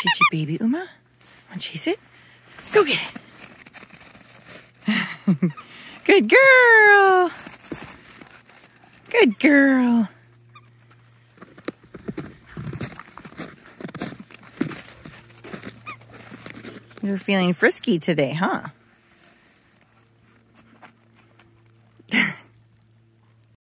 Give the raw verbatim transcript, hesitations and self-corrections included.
chase your baby, Uma? Want to chase it? Go get it. Good girl. Good girl. You're feeling frisky today, huh?